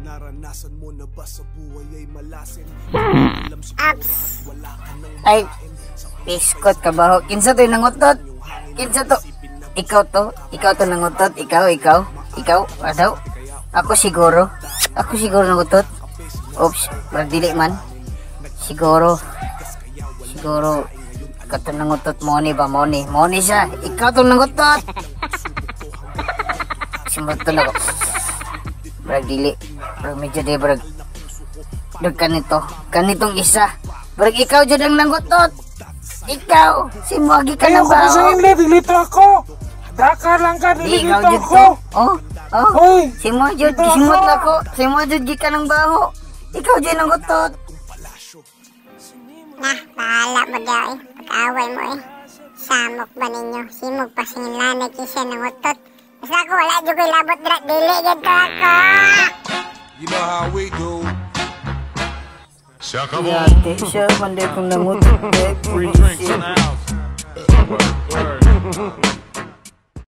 Naranasan mo na ba sa buhay ay malasin? Aps. Ay, piskot ka ba? Kinsa to yung nangutot? Kinsa to? Ikaw to? Ikaw to nangutot? Ikaw? Adaw? Ako siguro nangutot. Oops, magdili man. Siguro. Ikaw to nangutot. Moni siya. Ikaw to nangutot. Simbat to na ko. Brag dili. Brag medyo di brag. Brag kanitong isa. Brag ikaw dyan ang nangutot. Ikaw. Si Mwagi ka na ba? Ayaw ko na dilito ako. Daka lang ka dilito ako. Oh. Si Mwagi gisimot na ko. Si Mwagi ka ng baho. Ikaw dyan ang nangutot. Nah, bahala mo daw eh. Pag-away mo eh. Samok ba ninyo? Simog pa singin lanay kisa nangutot. Basta ako wala dyan ko'y labot drak. Dili ganito ako. You know how we do. Yate siya, panday kong nangutot. Free drinks in the house.